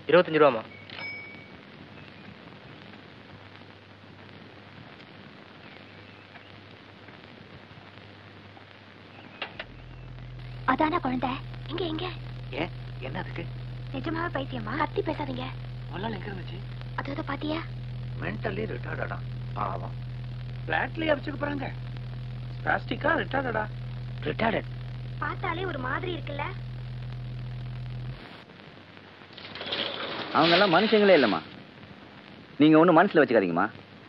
25 ரூபாமா. அதானா குழந்தை? இங்க இங்க. ஏன் என்ன அதுக்கு? நிஜமாவே பைத்தியமா? கத்தி பேசாதீங்க. முதல்ல எங்க இருந்துச்சு? அது பாத்தியா? மென்டலி ரிட்டார்டடா. பாவம். பிளாட்லயே வச்சுக்க போறாங்க. பிளாஸ்டிக்கா ரிட்டார்டடா. ரிட்டார்டட். பார்த்தாலே ஒரு மாதிரி இருக்குல்ல. அவங்க எல்லாம் மனுஷங்களே இல்லம்மா. நீங்க ஒண்ணு மனசுல வச்சுக்காதீங்கம்மா.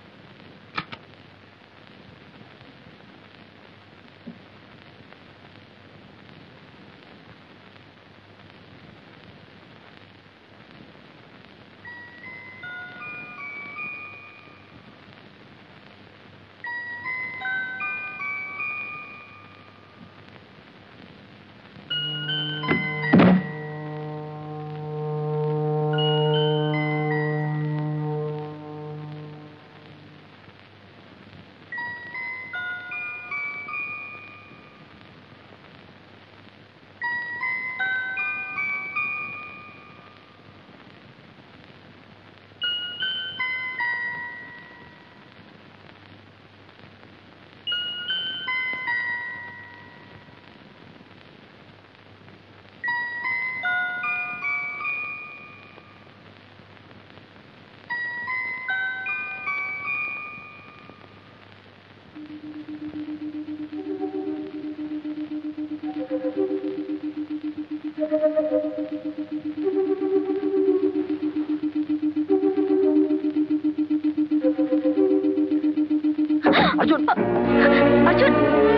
அர்ஜுன்! அர்ஜுன்!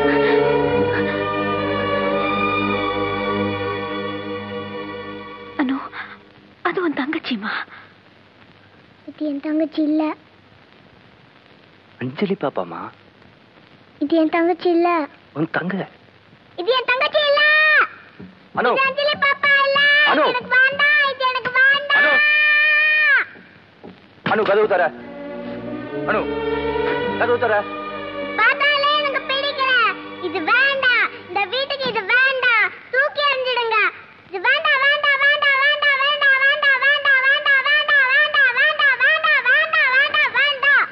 அனு, அது உன் தங்கச்சிமா? இது என் தங்கச்சி இல்ல. அஞ்சலி பாப்பாமா? இது என் தங்கச்சி இல்ல. உன் தங்க? இது என் தங்கச்சி இல்ல. அனு, இது அஞ்சலி பாப்பா இல்ல. அனு, எனக்கு வேண்டாம். இது எனக்கு வேண்டாம். அனு, அனு கதவு தர. அனு கதவு தர. பார்த்தாலே எனக்கு பிடிக்கல. இது வேண்டாம். இந்த வீட்டுக்கு இது வேண்டாம். தூக்கி எறிஞ்சிடுங்க. இது வேண்டாம் வேண்டாம் வேண்டாம் வேண்டாம் வேண்டாம் வேண்டாம் வேண்டாம் வேண்டாம் வேண்டாம் வேண்டாம் வேண்டாம் வேண்டாம் வேண்டாம் வேண்டாம்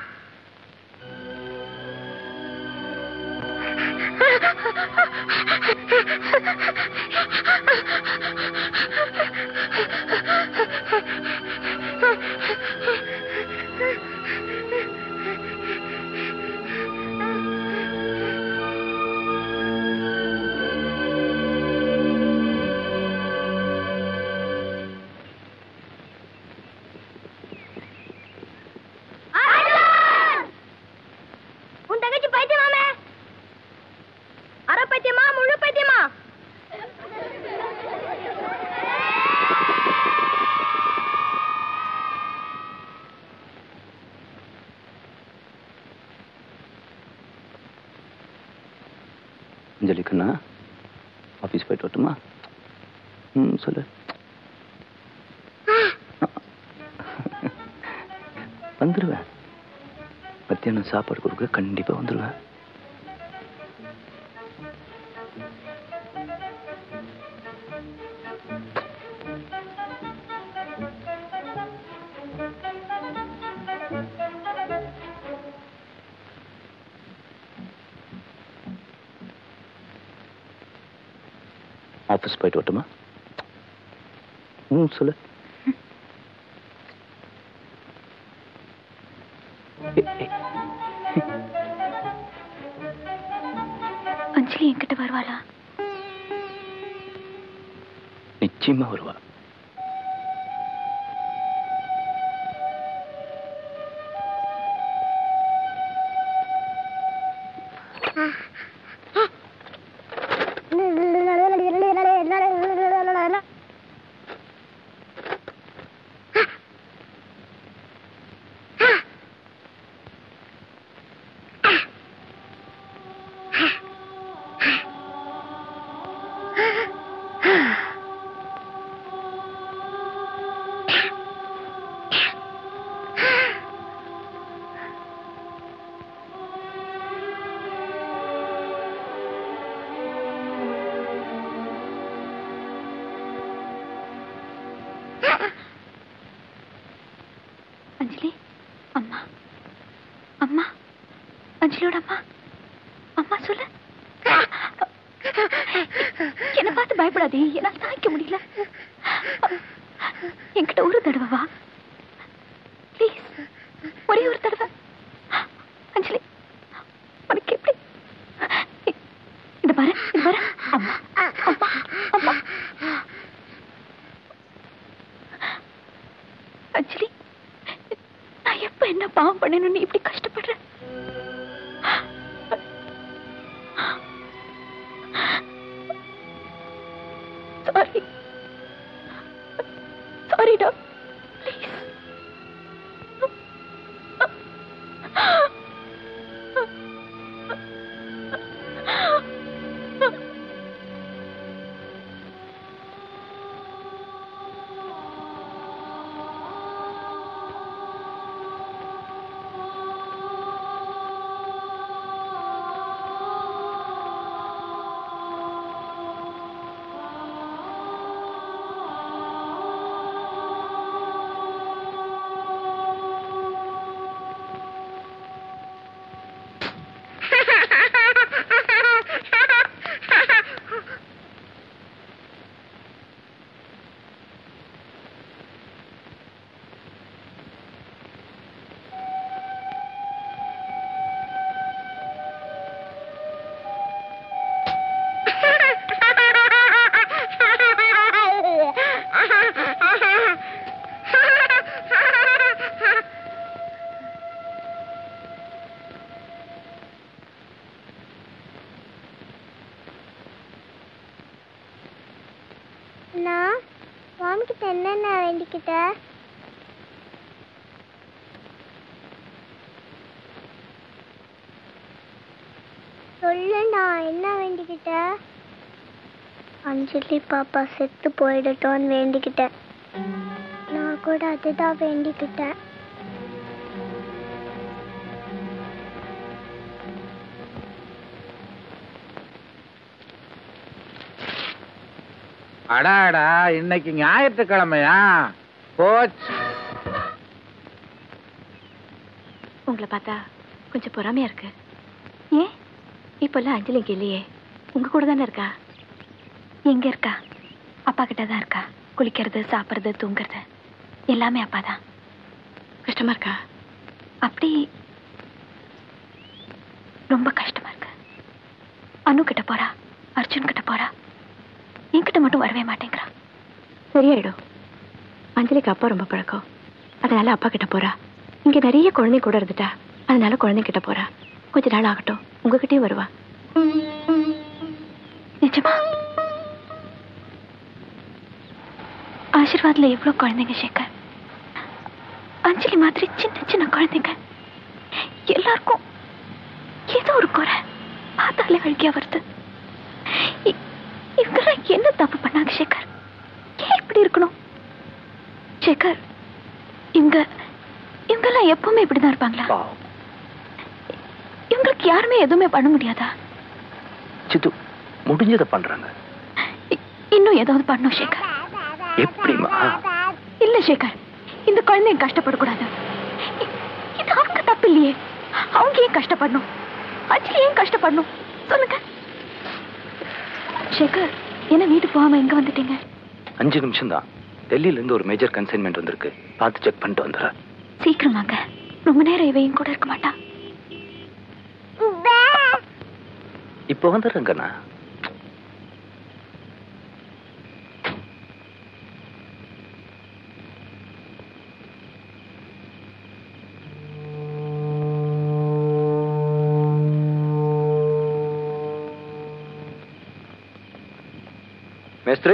உன் தங்கச்சி பைத்தியமாமே? அரை பைத்தியமா முழு பைத்தியமா? அஞ்சலி கண்ணா, ஆஃபீஸ் போயிட்டு வரட்டுமா? சொல்லு. வந்துடுவேன். மத்தியானம் சாப்பாடு கொடுக்க கண்டிப்பா வந்துடுவேன். ஆஃபீஸ் போயிட்டு வரட்டுமா? சொல்லு. அஞ்சலி என்கிட்ட வருவாளா? நிச்சயமா வருவா. அஞ்சலி அம்மா அம்மா அஞ்சலியோட அம்மா அம்மா சொல்லு. என்ன பார்த்து பயப்படாதே, என்னால் தாய்க்க முடியல. என்கிட்ட ஒரு தடவை வா ப்ளீஸ், ஒரே ஒரு தடவை. அஞ்சலி உனக்கு எப்படி இந்த பாரு இந்த பாரு. அம்மா அம்மா அம்மா. அஞ்சலி நான் எப்ப என்ன பாவம் பண்ணணும் நீ இப்படி கஷ்டப்படுற? சாரி சாரிடா ப்ளீஸ். என்னென்ன வேண்டிக்கிட்ட? சொல்லுண்ணா, என்ன வேண்டிக்கிட்ட? அஞ்சலி பாப்பா செத்து போயிடட்டோன்னு வேண்டிக்கிட்டேன். நான் கூட அதுதான் வேண்டிக்கிட்டேன். அடாடா, இன்னைக்கு ஞாயிற்றுக்கிழமையா போச்சு. உங்களை பார்த்தா கொஞ்சம் பொறாமையா இருக்கு. ஏன் இப்பெல்லாம் அஞ்சலி இங்க இல்லையே? உங்க கூட தானே இருக்கா. எங்க இருக்கா? அப்பா கிட்ட தான் இருக்கா. குளிக்கிறது, சாப்பிட்றது, தூங்குறது எல்லாமே அப்பா தான். கஷ்டமா இருக்கா? அப்படி ரொம்ப கஷ்டமா இருக்கு. அனு கிட்ட போறா, அர்ஜுன் கிட்ட போறா, என்கிட்ட மட்டும் வரவே மாட்டேங்கிறா. சரியாயிடும். அஞ்சலிக்கு அப்பா ரொம்ப பழக்கம், அதனால அப்பா கிட்ட போறா. இங்க நிறைய குழந்தை கூட இருந்துட்டா, அதனால குழந்தை கிட்ட போறா. கொஞ்ச நாள் ஆகட்டும், உங்ககிட்டயும் வருவா. நிஜமா? ஆசீர்வாத்ல எவ்வளவு குழந்தைங்க சேகர். அஞ்சலி மாதிரி சின்ன சின்ன குழந்தைங்க. எல்லாருக்கும் ஏதோ ஒரு குறை, பார்த்தாலே அழுகியா வருது. இவங்கெல்லாம் என்ன தப்பு பண்ணாங்க சேகர்? ஏன் இப்படி இருக்கணும் சேகர்? இவங்கெல்லாம் எப்பவுமே இப்படிதான் இருப்பாங்களா? இவங்களுக்கு யாருமே எதுவுமே பண்ண முடியாதா? சித்து முடிஞ்சதை பண்றாங்க. இன்னும் ஏதாவது பண்ணும் சேகர். எப்படிமா? இல்ல சேகர், இந்த குழந்தைங்க கஷ்டப்படக்கூடாது. இது அவங்க தப்பு இல்லையே. அவங்க ஏன் கஷ்டப்படணும்? அஞ்சலி ஏன் கஷ்டப்படணும் சொல்லுங்க சேகர். என்ன வீட்டுக்கு போகாம எங்க வந்துட்டீங்க? 5 நிமிஷம் தான். டெல்லியில இருந்து ஒரு மேஜர் கன்சைன்மெண்ட் வந்திருக்கு, பார்த்து செக் பண்ணிட்டு வந்துடுற. சீக்கிரம் வாங்க. ரொம்ப நேரம் இவையும் கூட இருக்க மாட்டா. இப்ப வந்துடுறேங்கண்ணா. மேஸ்திரி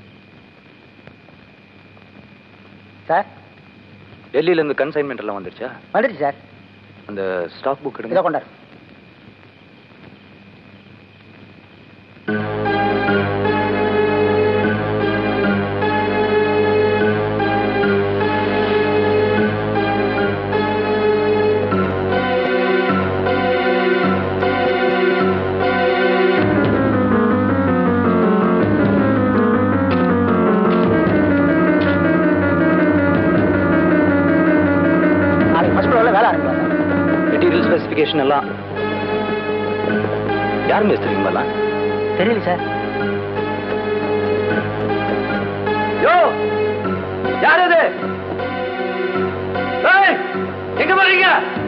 சார், டெல்லியில இருந்து கன்சைன்மெண்ட் எல்லாம் வந்துருச்சா? வந்துருச்சு சார். அந்த ஸ்டாக் புக் இதை கொண்டாரு. ஸ்பெசிஃபிகேஷன் எல்லாம் யார் மேஸ்திரி இவங்கெல்லாம்? தெரியல சார். யோ, யார் அது? எங்க போறீங்க?